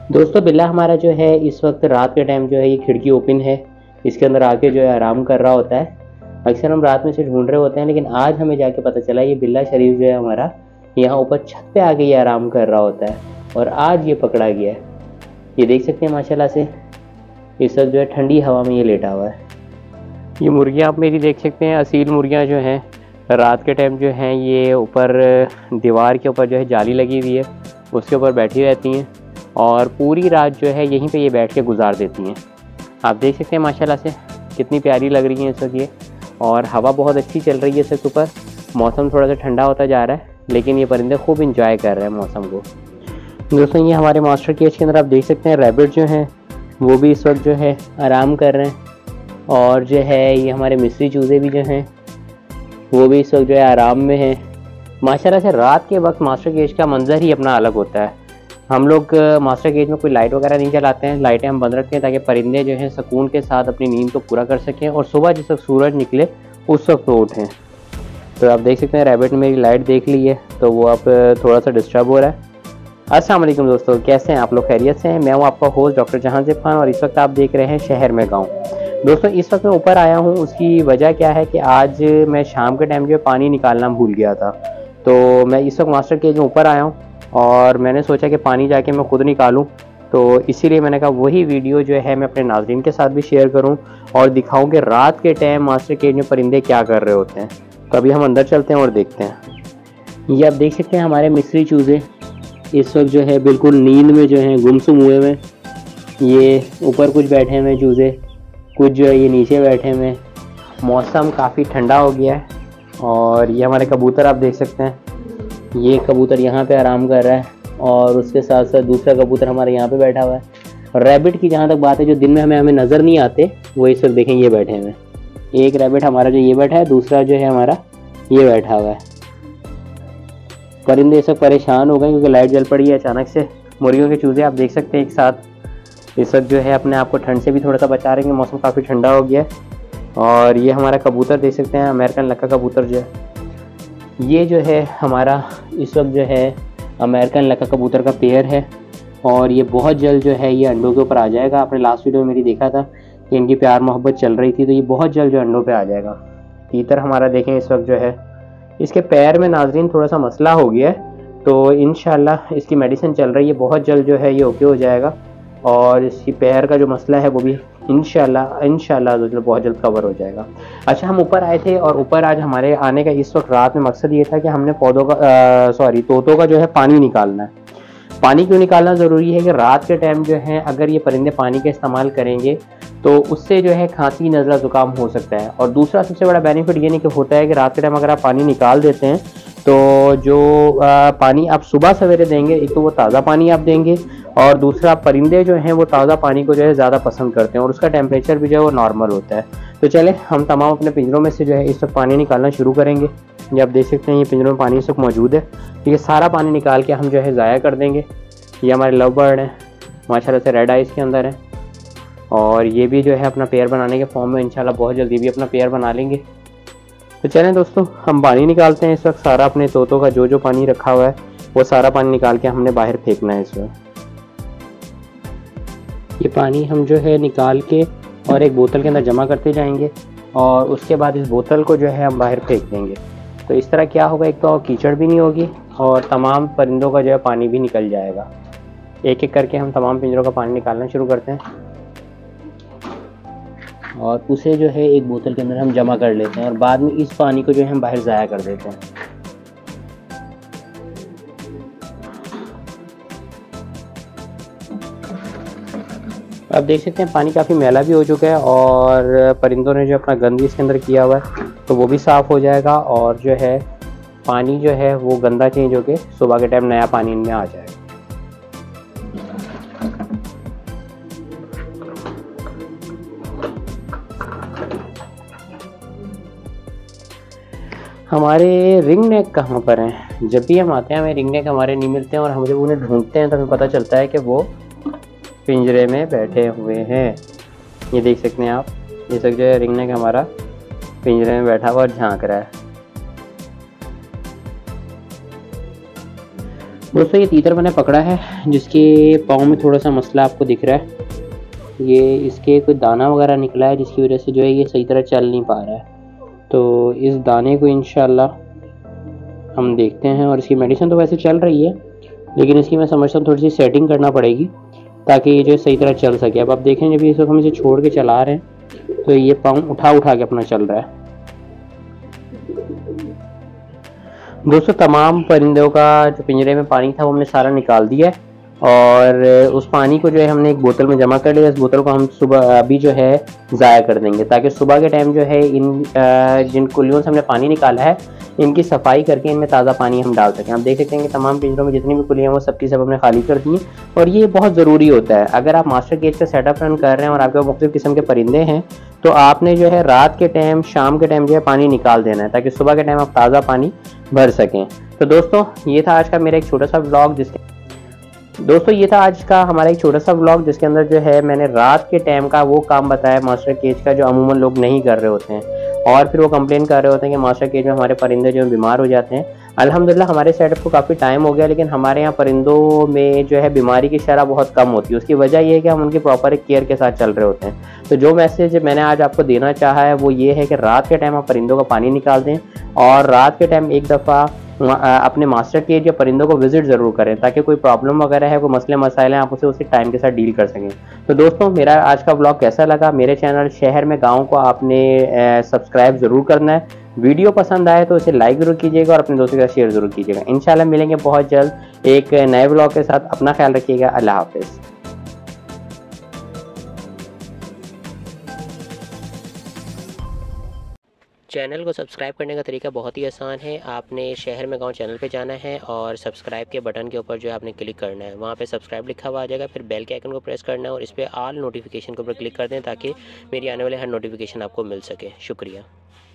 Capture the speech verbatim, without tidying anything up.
दोस्तों बिल्ला हमारा जो है इस वक्त रात के टाइम जो है ये खिड़की ओपन है, इसके अंदर आके जो है आराम कर रहा होता है। अक्सर हम रात में से ढूंढ रहे होते हैं, लेकिन आज हमें जाके पता चला ये बिल्ला शरीफ जो है हमारा यहाँ ऊपर छत पे आके ये आराम कर रहा होता है और आज ये पकड़ा गया है। ये देख सकते हैं माशाल्लाह से इस वक्त जो है ठंडी हवा में ये लेटा हुआ है। ये मुर्गियाँ आप मेरी देख सकते हैं, असील मुर्गियाँ जो हैं रात के टाइम जो हैं ये ऊपर दीवार के ऊपर जो है जाली लगी हुई है उसके ऊपर बैठी रहती हैं और पूरी रात जो है यहीं पे ये बैठ के गुजार देती हैं। आप देख सकते हैं माशाल्लाह से कितनी प्यारी लग रही हैं इस वक्त ये, और हवा बहुत अच्छी चल रही है इस वक्त ऊपर। मौसम थोड़ा सा ठंडा होता जा रहा है, लेकिन ये परिंदे खूब इंजॉय कर रहे हैं मौसम को। दोस्तों ये हमारे मास्टर केज के अंदर आप देख सकते हैं रैबिट जो हैं वो भी इस वक्त जो है आराम कर रहे हैं, और जो है ये हमारे मिस्री चूज़े भी जो हैं वो भी इस वक्त जो है आराम में हैं। माशाल्लाह से रात के वक्त मास्टर केज का मंजर ही अपना अलग होता है। हम लोग मास्टर केज में कोई लाइट वगैरह नहीं जलाते हैं, लाइटें हम बंद रखते हैं ताकि परिंदे जो हैं सुकून के साथ अपनी नींद को पूरा कर सकें और सुबह जिस वक्त सूरज निकले उस वक्त वो उठें। तो आप देख सकते हैं रैबिट ने मेरी लाइट देख ली है तो वो अब थोड़ा सा डिस्टर्ब हो रहा है। अस्सलाम वालेकुम दोस्तों, कैसे हैं आप लोग? खैरियत से हैं? मैं हूं आपका होस्ट डॉक्टर जहांज़ेब खान और इस वक्त आप देख रहे हैं शहर में गाँव। दोस्तों इस वक्त मैं ऊपर आया हूँ, उसकी वजह क्या है कि आज मैं शाम के टाइम जो है पानी निकालना भूल गया था, तो मैं इस वक्त मास्टर केज में ऊपर आया हूँ और मैंने सोचा कि पानी जाके मैं खुद निकालूं, तो इसीलिए मैंने कहा वही वीडियो जो है मैं अपने नाज़रीन के साथ भी शेयर करूं और दिखाऊं कि रात के टाइम मास्टर केज में परिंदे क्या कर रहे होते हैं। तो अभी हम अंदर चलते हैं और देखते हैं। ये आप देख सकते हैं हमारे मिस्री चूज़े इस वक्त जो है बिल्कुल नींद में जो है गुमसुम हुए हुए। ये ऊपर कुछ बैठे हुए चूज़े, कुछ जो है ये नीचे बैठे हुए। मौसम काफ़ी ठंडा हो गया है और ये हमारे कबूतर आप देख सकते हैं, ये कबूतर यहाँ पे आराम कर रहा है और उसके साथ साथ दूसरा कबूतर हमारे यहाँ पे बैठा हुआ है। और रैबिट की जहाँ तक बात है जो दिन में हमें हमें नज़र नहीं आते वो इस वक्त देखें ये बैठे हुए हैं। एक रैबिट हमारा जो ये बैठा है, दूसरा जो है हमारा ये बैठा हुआ है। परिंदे इस वक्त परेशान हो गए क्योंकि लाइट जल पड़ी है अचानक से। मुर्गियों के चूज़े आप देख सकते हैं एक साथ इस वक्त जो है अपने आप को ठंड से भी थोड़ा सा बचा रहे हैं, मौसम काफ़ी ठंडा हो गया है। और ये हमारा कबूतर देख सकते हैं, अमेरिकन लक्का कबूतर जो है ये जो है हमारा इस वक्त जो है अमेरिकन लक्का कबूतर का पेयर है और ये बहुत जल्द जो है ये अंडों के ऊपर आ जाएगा। आपने लास्ट वीडियो में मेरी देखा था कि इनकी प्यार मोहब्बत चल रही थी, तो ये बहुत जल्द जो अंडों पे आ जाएगा। तीतर हमारा देखें इस वक्त जो है इसके पैर में नाज़रीन थोड़ा सा मसला हो गया है, तो इंशाल्लाह इसकी मेडिसिन चल रही है, बहुत जल्द जो है ये ओके हो जाएगा और इसकी पैर का जो मसला है वो भी इंशाल्लाह इंशाल्लाह बहुत जल्द कवर हो जाएगा। अच्छा, हम ऊपर आए थे और ऊपर आज हमारे आने का इस वक्त रात में मकसद ये था कि हमने पौधों का सॉरी तोतों का जो है पानी निकालना है। पानी क्यों निकालना ज़रूरी है कि रात के टाइम जो है अगर ये परिंदे पानी का इस्तेमाल करेंगे तो उससे जो है खांसी नज़ला ज़ुकाम हो सकता है। और दूसरा सबसे बड़ा बेनिफिट ये नहीं कि होता है कि रात के टाइम अगर आप पानी निकाल देते हैं तो जो आ, पानी आप सुबह सवेरे देंगे, एक तो वो ताज़ा पानी आप देंगे और दूसरा परिंदे जो हैं वो ताज़ा पानी को जो है ज़्यादा पसंद करते हैं और उसका टेम्परेचर भी जो है वो नॉर्मल होता है। तो चले हम तमाम अपने पिंजरों में से जो है इस वक्त पानी निकालना शुरू करेंगे। ये आप देख सकते हैं ये पिंजरों में पानी इस वक्त मौजूद है, तो ये सारा पानी निकाल के हम जो है ज़ाया कर देंगे। ये हमारे लव बर्ड हैं, माशाल्लाह से रेड आइज़ के अंदर है और ये भी जो है अपना पेयर बनाने के फॉर्म में इंशाल्लाह बहुत जल्दी भी अपना पेयर बना लेंगे। तो चलें दोस्तों हम पानी निकालते हैं इस वक्त सारा, अपने तोतों का जो जो पानी रखा हुआ है वो सारा पानी निकाल के हमने बाहर फेंकना है इस वक्त। ये पानी हम जो है निकाल के और एक बोतल के अंदर जमा करते जाएंगे और उसके बाद इस बोतल को जो है हम बाहर फेंक देंगे। तो इस तरह क्या होगा, एक तो कीचड़ भी नहीं होगी और तमाम परिंदों का जो है पानी भी निकल जाएगा। एक एक करके हम तमाम पिंजरों का पानी निकालना शुरू करते हैं और उसे जो है एक बोतल के अंदर हम जमा कर लेते हैं और बाद में इस पानी को जो है हम बाहर ज़ाया कर देते हैं। आप देख सकते हैं पानी काफ़ी मैला भी हो चुका है और परिंदों ने जो अपना गंद इसके अंदर किया हुआ है तो वो भी साफ़ हो जाएगा और जो है पानी जो है वो गंदा चेंज होके सुबह के टाइम नया पानी इनमें आ जाएगा। हमारे रिंग नेक कहाँ पर हैं? जब भी हम आते हैं हमें रिंग नेक हमारे नहीं मिलते हैं और हम जब उन्हें ढूंढते हैं तो हमें पता चलता है कि वो पिंजरे में बैठे हुए हैं। ये देख सकते हैं आप, ये सब जो है रिंग नेक हमारा पिंजरे में बैठा हुआ और झांक रहा है। दोस्तों ये तीतर मैंने पकड़ा है जिसके पाँव में थोड़ा सा मसला आपको दिख रहा है, ये इसके कोई दाना वगैरह निकला है जिसकी वजह से जो है ये सही तरह चल नहीं पा रहा है। तो इस दाने को इंशाल्लाह हम देखते हैं, और इसकी मेडिसिन तो वैसे चल रही है लेकिन इसकी मैं समझता हूँ थोड़ी सी सेटिंग करना पड़ेगी ताकि ये जो सही तरह चल सके। अब आप देखें जब इस वक्त हम इसे छोड़ के चला रहे हैं तो ये पाँव उठा उठा के अपना चल रहा है। दोस्तों तमाम परिंदों का जो पिंजरे में पानी था वो हमने सारा निकाल दिया है, और उस पानी को जो है हमने एक बोतल में जमा कर लिया। इस बोतल को हम सुबह अभी जो है ज़ाया कर देंगे ताकि सुबह के टाइम जो है इन जिन कुल्लियों से हमने पानी निकाला है इनकी सफाई करके इनमें ताज़ा पानी हम डाल सकें। आप देख सकते हैं कि तमाम पिंजरों में जितनी भी कुल्लियाँ वो सबकी सब हमने खाली कर दी हैं, और ये बहुत ज़रूरी होता है। अगर आप मास्टर केज का सेटअप रन कर रहे हैं और आपके पास मुख्तलिफ किस्म के परिंदे हैं तो आपने जो है रात के टाइम शाम के टाइम जो है पानी निकाल देना है ताकि सुबह के टाइम आप ताज़ा पानी भर सकें। तो दोस्तों ये था आज का मेरा एक छोटा सा व्लॉग जिसके दोस्तों ये था आज का हमारा एक छोटा सा व्लॉग जिसके अंदर जो है मैंने रात के टाइम का वो काम बताया मास्टर केज का जो अमूमन लोग नहीं कर रहे होते हैं, और फिर वो कंप्लेन कर रहे होते हैं कि मास्टर केज में हमारे परिंदे जो बीमार हो जाते हैं। अल्हम्दुलिल्लाह हमारे सेटअप को काफ़ी टाइम हो गया लेकिन हमारे यहाँ परिंदों में जो है बीमारी की शरह बहुत कम होती है। उसकी वजह ये है कि हम उनकी प्रॉपर केयर के साथ चल रहे होते हैं। तो जो मैसेज मैंने आज आपको देना चाहा है वो ये है कि रात के टाइम आप परिंदों का पानी निकाल दें, और रात के टाइम एक दफ़ा अपने मास्टर केज या परिंदों को विजिट ज़रूर करें ताकि कोई प्रॉब्लम वगैरह है, कोई मसले मसाइल हैं, आप उसे उसी टाइम के साथ डील कर सकें। तो दोस्तों मेरा आज का ब्लॉग कैसा लगा? मेरे चैनल शहर में गाँव को आपने सब्सक्राइब ज़रूर करना है। वीडियो पसंद आए तो इसे लाइक ज़रूर कीजिएगा और अपने दोस्तों के साथ शेयर ज़रूर कीजिएगा। इंशाल्लाह मिलेंगे बहुत जल्द एक नए ब्लॉग के साथ। अपना ख्याल रखिएगा। अल्लाह हाफिज़। चैनल को सब्सक्राइब करने का तरीका बहुत ही आसान है। आपने शहर में गांव चैनल पे जाना है और सब्सक्राइब के बटन के ऊपर जो है आपने क्लिक करना है, वहाँ पे सब्सक्राइब लिखा हुआ आ जाएगा। फिर बेल के आइकन को प्रेस करना है और इस पर ऑल नोटिफिकेशन के ऊपर क्लिक कर दें ताकि मेरी आने वाले हर नोटिफिकेशन आपको मिल सके। शुक्रिया।